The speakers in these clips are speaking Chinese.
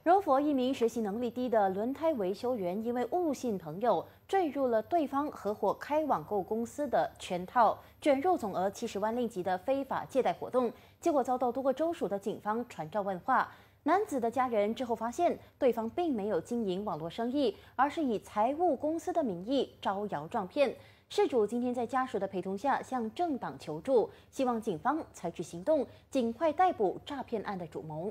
柔佛一名学习能力低的轮胎维修员，因为误信朋友，坠入了对方合伙开网购公司的圈套，卷入总额70万令吉的非法借贷活动，结果遭到多个州属的警方传召问话。男子的家人之后发现，对方并没有经营网络生意，而是以财务公司的名义招摇撞骗。事主今天在家属的陪同下向政党求助，希望警方采取行动，尽快逮捕诈骗案的主谋。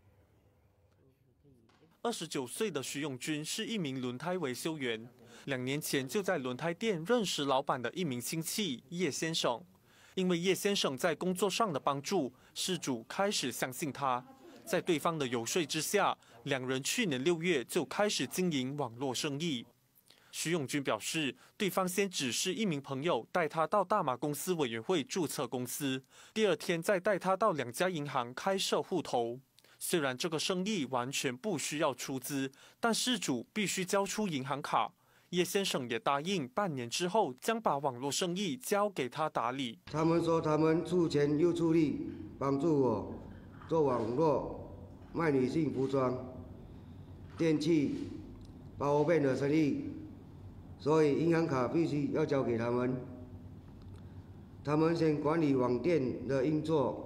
29岁的徐永军是一名轮胎维修员，2年前就在轮胎店认识老板的一名亲戚叶先生。因为叶先生在工作上的帮助，事主开始相信他。在对方的游说之下，2人去年6月就开始经营网络生意。徐永军表示，对方先只是一名朋友带他到大马公司委员会注册公司，第2天再带他到2家银行开设户头。虽然这个生意完全不需要出资，但事主必须交出银行卡。叶先生也答应半年之后将把网络生意交给他打理。 他们说他们出钱又出力帮助我做网络卖女性服装、电器、包面的生意，所以银行卡必须要交给他们。他们先管理网店的运作。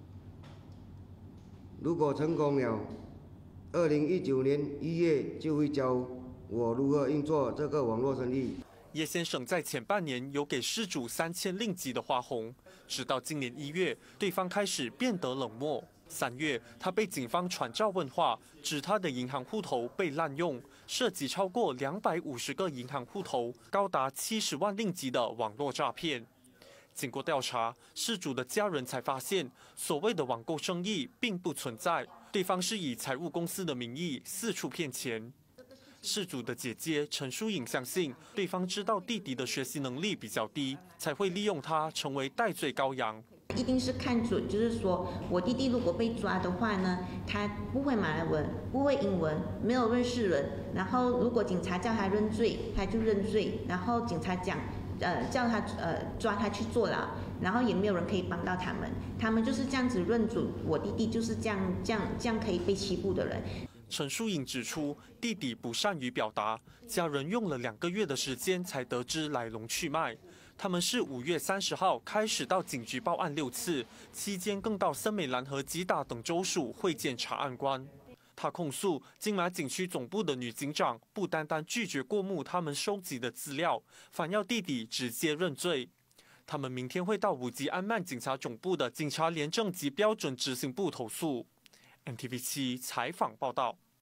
如果成功了，2019年1月就会教我如何运作这个网络生意。 叶先生在前半年有给事主3000令吉的花红，直到今年1月，对方开始变得冷漠。3月，他被警方传召问话，指他的银行户头被滥用，涉及超过250个银行户头，高达70万令吉的网络诈骗。经过调查，事主的家人才发现，所谓的网购生意并不存在，对方是以财务公司的名义四处骗钱。事主的姐姐陈淑颖相信，对方知道弟弟的学习能力比较低，才会利用他成为代罪羔羊。 一定是看准，就是说我弟弟如果被抓的话呢，他不会马来文，不会英文，没有认识人，然后如果警察叫他认罪，他就认罪，然后警察讲。叫他抓他去坐牢，然后也没有人可以帮到他们，他们就是这样子认准我弟弟就是这样可以被欺负的人。 陈淑颖指出，弟弟不善于表达，家人用了2个月的时间才得知来龙去脉。他们是5月30号开始到警局报案6次，期间更到森美兰和吉打等州属会见查案官。他控诉金马景区总部的女警长不单单拒绝过目他们收集的资料，反要弟弟直接认罪。他们明天会到5级安曼警察总部的警察廉政及标准执行部投诉。NTV7采访报道。